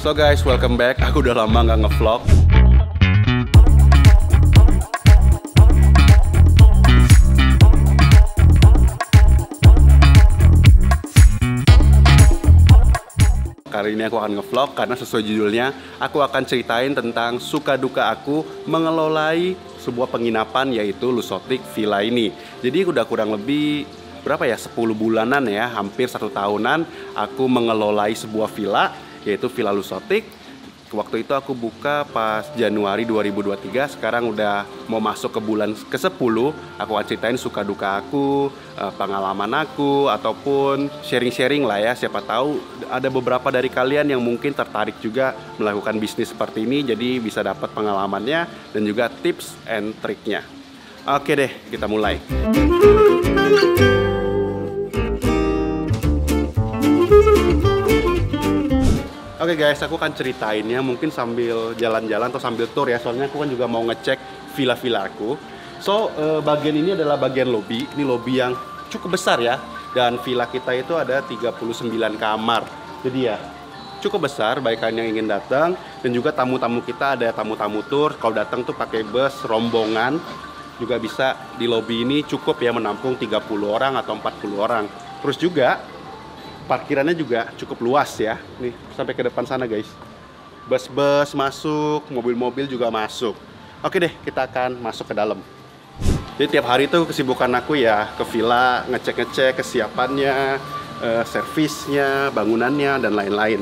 So guys, welcome back. Aku udah lama nggak ngevlog. Kali ini aku akan ngevlog karena sesuai judulnya, aku akan ceritain tentang suka duka aku mengelolai sebuah penginapan yaitu Luxottic Villa ini. Jadi udah kurang lebih berapa ya, 10 bulanan ya, hampir 1 tahunan aku mengelolai sebuah villa yaitu Villa Luxottic. Waktu itu aku buka pas Januari 2023, sekarang udah mau masuk ke bulan ke-10. Aku akan ceritain suka duka aku, pengalaman aku, ataupun sharing-sharing lah ya. Siapa tahu ada beberapa dari kalian yang mungkin tertarik juga melakukan bisnis seperti ini, jadi bisa dapat pengalamannya dan juga tips and triknya. Oke deh, kita mulai. Oke guys, aku akan ceritainnya mungkin sambil jalan-jalan atau sambil tour ya. Soalnya aku kan juga mau ngecek villa-villa aku. So, bagian ini adalah bagian lobby. Ini lobby yang cukup besar ya. Dan villa kita itu ada 39 kamar. Jadi ya, cukup besar baik kalian yang ingin datang. Dan juga tamu-tamu kita ada tamu-tamu tour. Kalau datang tuh pakai bus, rombongan. Juga bisa di lobby ini cukup ya menampung 30 orang atau 40 orang. Terus juga parkirannya juga cukup luas ya. Nih, sampai ke depan sana guys. Bus-bus masuk, mobil-mobil juga masuk. Oke deh, kita akan masuk ke dalam. Jadi tiap hari tuh kesibukan aku ya ke villa, ngecek-ngecek kesiapannya, servisnya, bangunannya, dan lain-lain.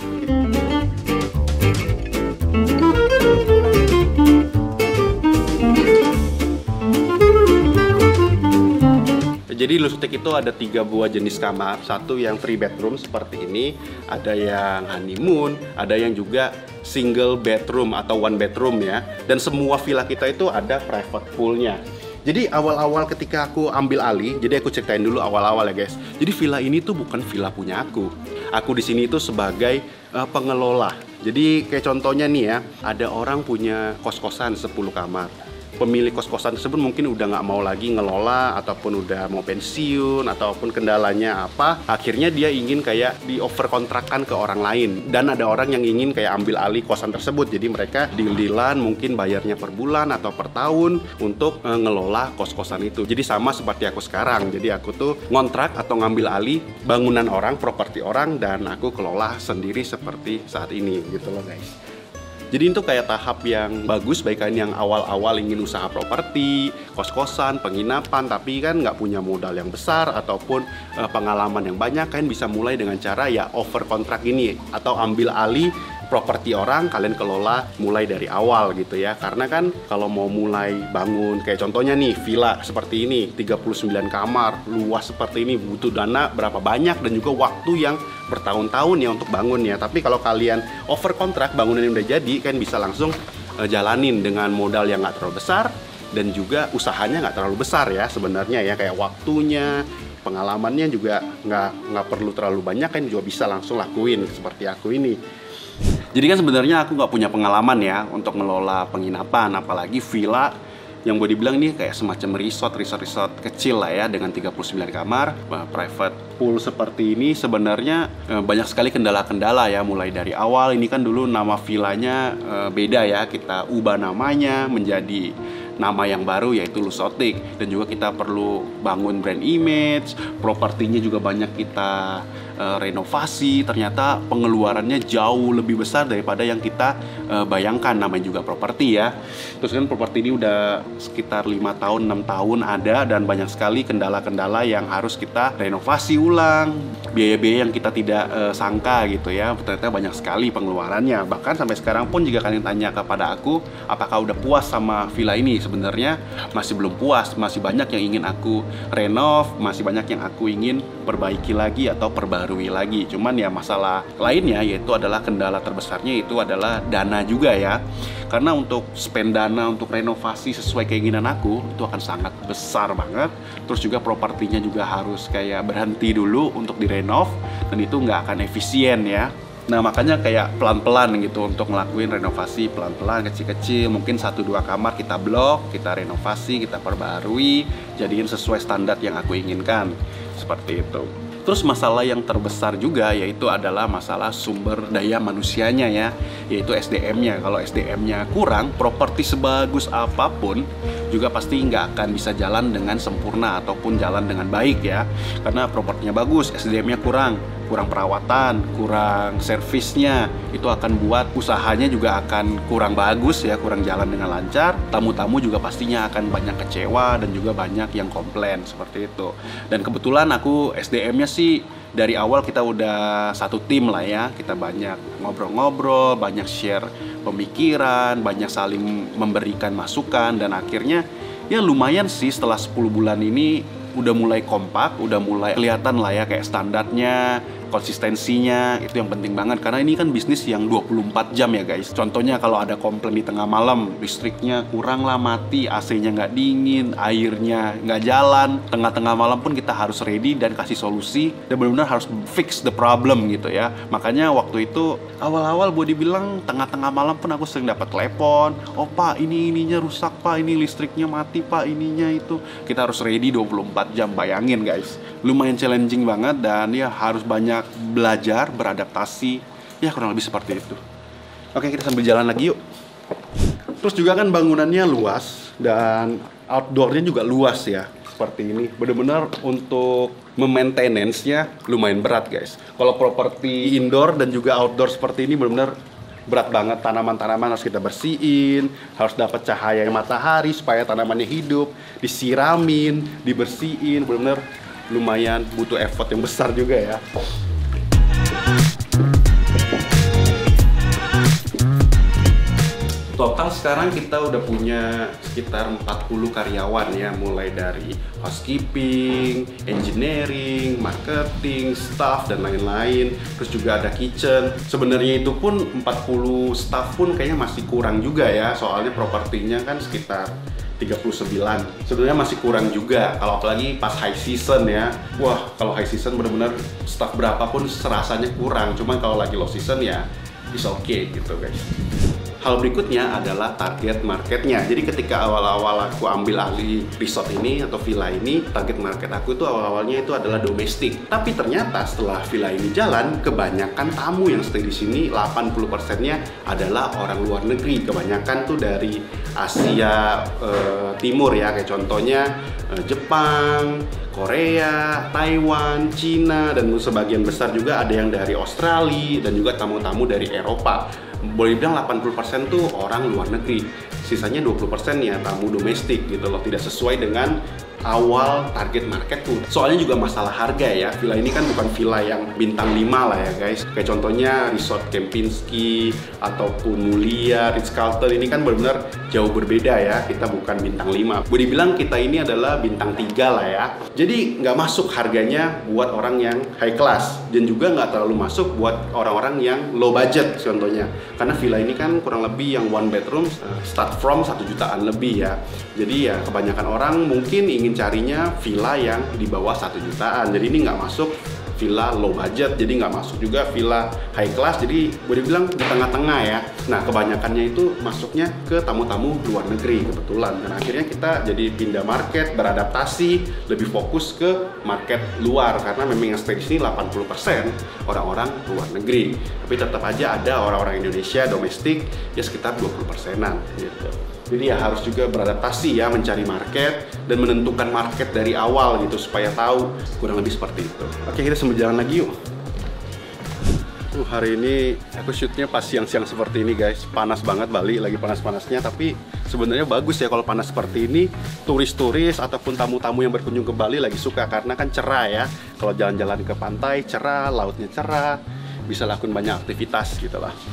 Jadi Luxottic itu ada 3 buah jenis kamar. Satu yang 3 bedroom seperti ini, ada yang honeymoon, ada yang juga single bedroom atau 1 bedroom ya. Dan semua villa kita itu ada private poolnya. Jadi awal-awal ketika aku ambil alih, jadi aku ceritain dulu awal-awal ya guys. Jadi villa ini tuh bukan villa punya aku. Aku di sini itu sebagai pengelola. Jadi kayak contohnya nih ya, ada orang punya kos-kosan 10 kamar. Pemilik kos-kosan tersebut mungkin udah nggak mau lagi ngelola, ataupun udah mau pensiun, ataupun kendalanya apa, akhirnya dia ingin kayak di over kontrakkan ke orang lain. Dan ada orang yang ingin kayak ambil alih kosan tersebut, jadi mereka deal-dealan mungkin bayarnya per bulan atau per tahun untuk ngelola kos-kosan itu. Jadi sama seperti aku sekarang, jadi aku tuh ngontrak atau ngambil alih bangunan orang, properti orang, dan aku kelola sendiri seperti saat ini gitu loh guys. Jadi itu kayak tahap yang bagus baik kalian yang awal-awal ingin usaha properti, kos-kosan, penginapan, tapi kan nggak punya modal yang besar ataupun pengalaman yang banyak. Kalian bisa mulai dengan cara ya over kontrak ini atau ambil alih properti orang, kalian kelola mulai dari awal gitu ya. Karena kan kalau mau mulai bangun kayak contohnya nih villa seperti ini 39 kamar luas seperti ini butuh dana berapa banyak dan juga waktu yang bertahun-tahun ya untuk bangun ya. Tapi kalau kalian over kontrak bangunan yang udah jadi, kalian bisa langsung jalanin dengan modal yang nggak terlalu besar dan juga usahanya nggak terlalu besar ya sebenarnya ya, kayak waktunya, pengalamannya juga nggak perlu terlalu banyak, kan juga bisa langsung lakuin seperti aku ini. Jadi kan sebenarnya aku nggak punya pengalaman ya untuk ngelola penginapan, apalagi villa yang boleh dibilang ini kayak semacam resort kecil lah ya dengan 39 kamar, private pool seperti ini. Sebenarnya banyak sekali kendala-kendala ya, mulai dari awal. Ini kan dulu nama villanya beda ya, kita ubah namanya menjadi nama yang baru yaitu Luxottic, dan juga kita perlu bangun brand image, propertinya juga banyak kita renovasi. Ternyata pengeluarannya jauh lebih besar daripada yang kita bayangkan, namanya juga properti ya. Terus kan properti ini udah sekitar 5 tahun, 6 tahun ada, dan banyak sekali kendala-kendala yang harus kita renovasi ulang, biaya-biaya yang kita tidak sangka gitu ya. Ternyata banyak sekali pengeluarannya. Bahkan sampai sekarang pun jika kalian tanya kepada aku apakah udah puas sama villa ini, sebenarnya masih belum puas, masih banyak yang ingin aku renov, masih banyak yang aku ingin perbaiki lagi atau perbarui lagi. Cuman ya masalah lainnya yaitu adalah kendala terbesarnya itu adalah dana juga ya. Karena untuk spend dana untuk renovasi sesuai keinginan aku itu akan sangat besar banget. Terus juga propertinya juga harus kayak berhenti dulu untuk direnov, dan itu nggak akan efisien ya. Nah makanya kayak pelan-pelan gitu untuk ngelakuin renovasi pelan-pelan, kecil-kecil. Mungkin 1-2 kamar kita blok, kita renovasi, kita perbarui, jadiin sesuai standar yang aku inginkan. Seperti itu. Terus masalah yang terbesar juga yaitu adalah masalah sumber daya manusianya ya, yaitu SDM-nya. Kalau SDM-nya kurang, properti sebagus apapun juga pasti nggak akan bisa jalan dengan sempurna ataupun jalan dengan baik ya. Karena propertinya bagus, SDM-nya kurang perawatan, kurang servisnya, itu akan buat usahanya juga akan kurang bagus ya, kurang jalan dengan lancar. Tamu-tamu juga pastinya akan banyak kecewa dan juga banyak yang komplain seperti itu. Dan kebetulan aku SDM-nya sih dari awal kita udah satu tim lah ya, kita banyak ngobrol-ngobrol, banyak share pemikiran, banyak saling memberikan masukan, dan akhirnya ya lumayan sih setelah 10 bulan ini udah mulai kompak, udah mulai kelihatan lah ya kayak standarnya, konsistensinya. Itu yang penting banget karena ini kan bisnis yang 24 jam ya guys. Contohnya kalau ada komplain di tengah malam, listriknya kurang lah, mati, AC-nya nggak dingin, airnya nggak jalan, tengah-tengah malam pun kita harus ready dan kasih solusi dan benar-benar harus fix the problem gitu ya. Makanya waktu itu awal-awal boleh dibilang tengah-tengah malam pun aku sering dapat telepon, "Oh Pak, ininya rusak Pak, ini listriknya mati Pak, ininya itu." Kita harus ready 24 jam, bayangin guys. Lumayan challenging banget dan ya harus banyak belajar, beradaptasi. Ya kurang lebih seperti itu. Oke, kita sambil jalan lagi yuk. Terus juga kan bangunannya luas dan outdoornya juga luas ya. Seperti ini, benar-benar untuk maintenance-nya lumayan berat guys. Kalau properti indoor dan juga outdoor seperti ini benar-benar berat banget. Tanaman-tanaman harus kita bersihin, harus dapat cahaya matahari supaya tanamannya hidup, disiramin, dibersihin, benar-benar lumayan butuh effort yang besar juga ya. Total sekarang kita udah punya sekitar 40 karyawan ya, mulai dari housekeeping, engineering, marketing, staff, dan lain-lain. Terus juga ada kitchen. Sebenarnya itu pun 40 staff pun kayaknya masih kurang juga ya, soalnya propertinya kan sekitar 39. Sebenarnya masih kurang juga, kalau apalagi pas high season ya. Wah, kalau high season benar-benar staff berapapun serasanya kurang. Cuman kalau lagi low season ya is okay gitu guys. Hal berikutnya adalah target marketnya. Jadi ketika awal-awal aku ambil alih resort ini atau villa ini, target market aku itu awal-awalnya itu adalah domestik. Tapi ternyata setelah villa ini jalan, kebanyakan tamu yang stay di sini 80%-nya adalah orang luar negeri. Kebanyakan tuh dari Asia Timur ya, kayak contohnya Jepang, Korea, Taiwan, Cina, dan sebagian besar juga ada yang dari Australia dan juga tamu-tamu dari Eropa. Boleh bilang 80% tuh orang luar negeri, sisanya 20% ya tamu domestik gitu loh, tidak sesuai dengan awal target market tuh. Soalnya juga masalah harga ya, villa ini kan bukan villa yang bintang 5 lah ya guys. Kayak contohnya Resort Kempinski ataupun Mulia, Ritz-Carlton, ini kan benar-benar jauh berbeda ya. Kita bukan bintang 5. Boleh dibilang kita ini adalah bintang 3 lah ya. Jadi nggak masuk harganya buat orang yang high class, dan juga nggak terlalu masuk buat orang-orang yang low budget contohnya. Karena villa ini kan kurang lebih yang one bedroom start from 1 jutaan lebih ya. Jadi ya kebanyakan orang mungkin ingin carinya villa yang di bawah 1 jutaan. Jadi ini nggak masuk villa low budget, jadi nggak masuk juga villa high class, jadi boleh bilang di tengah-tengah ya. Nah kebanyakannya itu masuknya ke tamu-tamu luar negeri kebetulan, dan akhirnya kita jadi pindah market, beradaptasi, lebih fokus ke market luar karena memang yang stay di sini 80% orang-orang luar negeri, tapi tetap aja ada orang-orang Indonesia domestik ya sekitar 20%-an gitu. Jadi ya harus juga beradaptasi ya, mencari market dan menentukan market dari awal gitu supaya tahu, kurang lebih seperti itu. Oke, kita sambil jalan lagi yuk. Hari ini aku shootnya pas siang-siang seperti ini guys. Panas banget Bali, lagi panas-panasnya, tapi sebenarnya bagus ya kalau panas seperti ini. Turis-turis ataupun tamu-tamu yang berkunjung ke Bali lagi suka karena kan cerah ya. Kalau jalan-jalan ke pantai cerah, lautnya cerah, bisa lakukan banyak aktivitas gitu lah.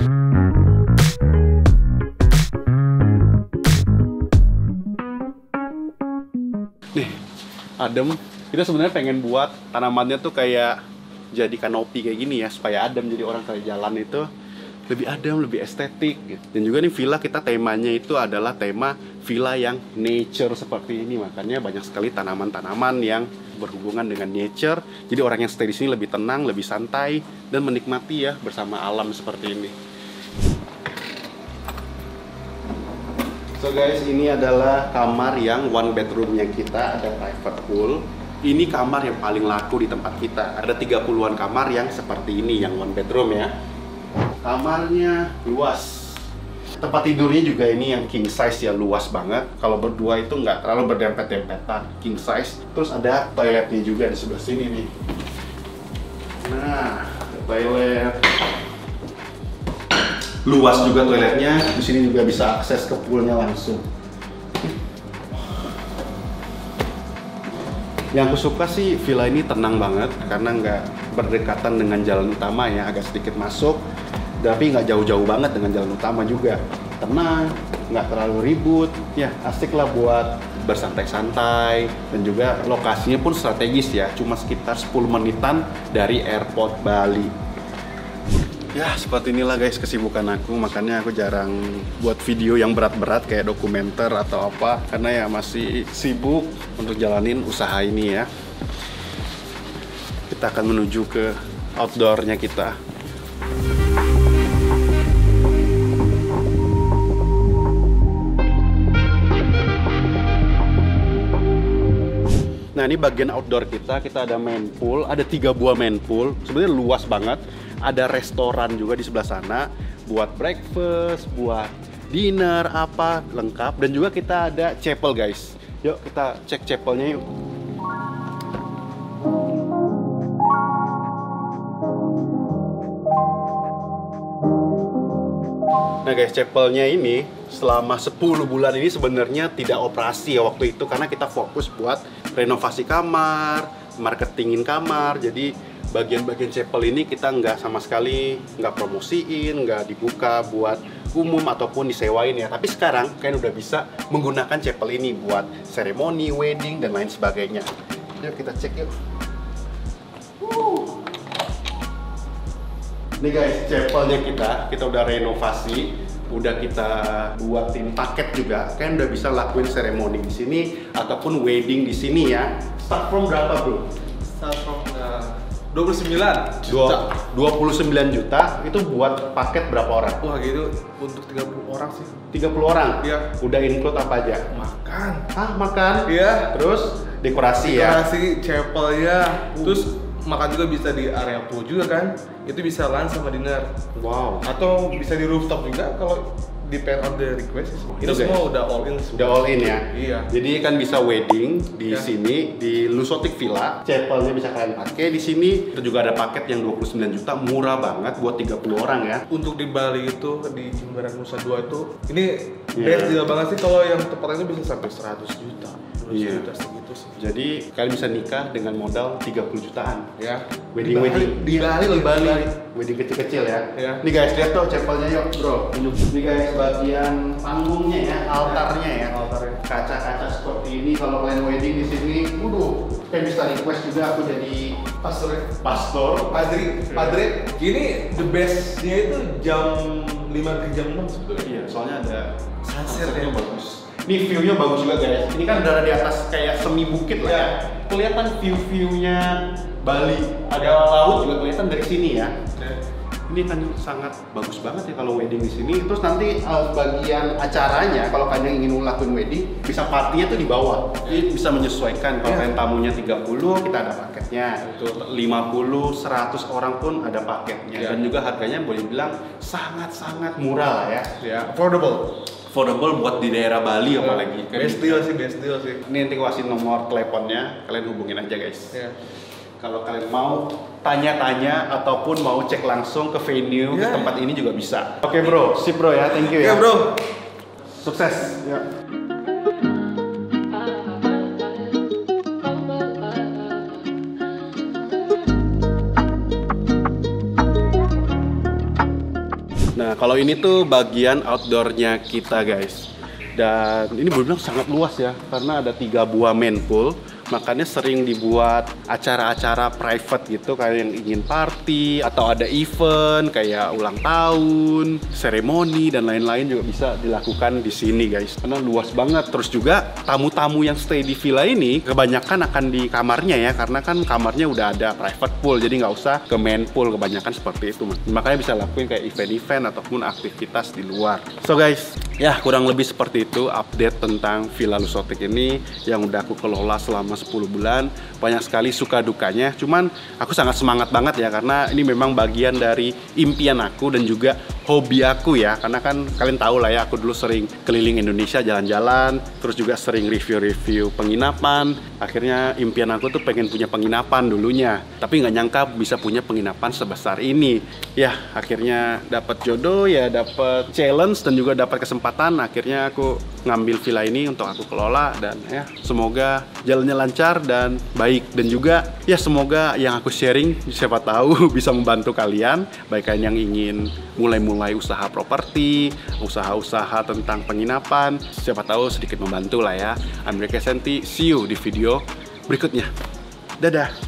Nih, adem. Kita sebenarnya pengen buat tanamannya tuh kayak jadi kanopi kayak gini ya, supaya adem, jadi orang kayak jalan itu lebih adem, lebih estetik gitu. Dan juga nih villa kita temanya itu adalah tema villa yang nature seperti ini, makanya banyak sekali tanaman-tanaman yang berhubungan dengan nature. Jadi orang yang stay di sini lebih tenang, lebih santai dan menikmati ya bersama alam seperti ini. So guys, ini adalah kamar yang one bedroomnya kita, ada private pool. Ini kamar yang paling laku di tempat kita. Ada 30-an kamar yang seperti ini, yang one bedroom ya. Kamarnya luas. Tempat tidurnya juga ini yang king size ya, luas banget. Kalau berdua itu nggak terlalu berdempet-dempetan, king size. Terus ada toiletnya juga di sebelah sini nih. Nah, toilet. Luas juga toiletnya. Di sini juga bisa akses ke poolnya langsung. Yang aku suka sih villa ini tenang banget karena nggak berdekatan dengan jalan utama ya, agak sedikit masuk, tapi nggak jauh-jauh banget dengan jalan utama juga. Tenang, nggak terlalu ribut, ya asik lah buat bersantai-santai, dan juga lokasinya pun strategis ya, cuma sekitar 10 menitan dari airport Bali. Ya seperti inilah guys kesibukan aku, makanya aku jarang buat video yang berat-berat kayak dokumenter atau apa, karena ya masih sibuk untuk jalanin usaha ini ya. Kita akan menuju ke outdoornya kita. Nah ini bagian outdoor kita ada main pool, ada 3 buah main pool, sebenarnya luas banget. Ada restoran juga di sebelah sana, buat breakfast, buat dinner, apa, lengkap. Dan juga kita ada chapel guys. Yuk kita cek chapelnya yuk. Nah guys, chapelnya ini selama 10 bulan ini sebenarnya tidak operasi ya waktu itu, karena kita fokus buat renovasi kamar, marketingin kamar. Jadi bagian-bagian chapel ini kita nggak sama sekali nggak promosiin, nggak dibuka buat umum ataupun disewain ya. Tapi sekarang kalian udah bisa menggunakan chapel ini buat seremoni, wedding, dan lain sebagainya. Yuk kita cek yuk. Nih guys, chapelnya kita udah renovasi, udah kita buatin paket juga. Kalian udah bisa lakuin seremoni di sini ataupun wedding di sini ya. Start from berapa bro? Start from 29 juta. 29 juta itu buat paket berapa orang? Wah gitu, untuk 30 orang sih. 30 orang? Iya. Udah include apa aja? Makan. Hah, makan? Iya. Terus dekorasi ya? Dekorasi chapelnya. Terus makan juga bisa di area pool juga kan. Itu bisa lunch sama dinner. Wow. Atau bisa di rooftop juga kalau depend on the request. Itu Okay. semua udah all in. Udah all in ya? Iya. Jadi kan bisa wedding di Iya. sini, di Lusotic Villa. Chapelnya bisa kalian pakai di sini. Itu juga ada paket yang 29 juta, murah banget buat 30 orang ya. Untuk di Bali itu, di Jimbaran Nusa Dua itu, ini Iya. best deal banget sih. Kalau yang tempatnya itu bisa sampai 100 juta. 100 Iya. juta segitu sih. Jadi kalian bisa nikah dengan modal 30 jutaan. Ya. Wedding. Di Bali loh, Di Bali. Wedding kecil-kecil ya. Iya. Nih guys, lihat tuh chapelnya yuk, bro. Nih guys, bagian panggungnya ya, altarnya ya. Altarnya. Kaca-kaca seperti ini kalau kalian wedding di sini, kalian bisa request juga aku jadi pastor. Padre. Gini the bestnya itu jam 5 ke jam 6 sebetulnya. Iya, soalnya ada Sunsetnya bagus. Ini view-nya bagus juga guys. Ini kan berada di atas kayak semi bukit lah ya. Kelihatan view-viewnya Bali. Ada laut juga kelihatan dari sini ya. Ini kan sangat bagus banget ya kalau wedding di sini. Terus nanti bagian acaranya kalau kalian ingin ngelakuin wedding, bisa partinya tuh di bawah. Jadi bisa menyesuaikan. Kalau kalian tamunya 30, kita ada paketnya. 50, 100 orang pun ada paketnya. Dan juga harganya boleh bilang sangat-sangat murah lah ya. Ya, affordable Buat di daerah Bali apalagi. best deal sih. Ini nanti aku kasih nomor teleponnya, kalian hubungin aja guys. Ya. Kalau kalian mau tanya-tanya ataupun mau cek langsung ke venue, ke tempat ini juga bisa. Oke bro, sip bro ya, thank you ya. Oke bro, Sukses. Ya. Nah, kalau ini tuh bagian outdoornya kita guys. Dan ini boleh bilang sangat luas ya, karena ada 3 buah main pool. Makanya sering dibuat acara-acara private gitu, kayak yang ingin party atau ada event kayak ulang tahun, seremoni dan lain-lain juga bisa dilakukan di sini guys. Karena luas banget. Terus juga tamu-tamu yang stay di villa ini kebanyakan akan di kamarnya ya, karena kan kamarnya udah ada private pool, jadi nggak usah ke main pool, kebanyakan seperti itu. Makanya bisa lakuin kayak event-event ataupun aktivitas di luar. So guys, Ya, kurang lebih seperti itu update tentang Villa Lusotik ini yang udah aku kelola selama 10 bulan. Banyak sekali suka dukanya, cuman aku sangat semangat banget ya, karena ini memang bagian dari impian aku dan juga hobi aku ya. Karena kan kalian tahu lah ya, aku dulu sering keliling Indonesia jalan-jalan, terus juga sering review-review penginapan. Akhirnya impian aku tuh pengen punya penginapan dulunya, tapi nggak nyangka bisa punya penginapan sebesar ini. Ya, akhirnya dapat jodoh ya, dapat challenge dan juga dapat kesempatan. Akhirnya aku ngambil villa ini untuk aku kelola, dan ya semoga jalannya lancar dan baik, dan juga ya semoga yang aku sharing siapa tahu bisa membantu kalian, baik kalian yang ingin mulai usaha properti, usaha-usaha tentang penginapan, siapa tahu sedikit membantu lah ya. I'm Ricky Senti, see you di video berikutnya. Dadah.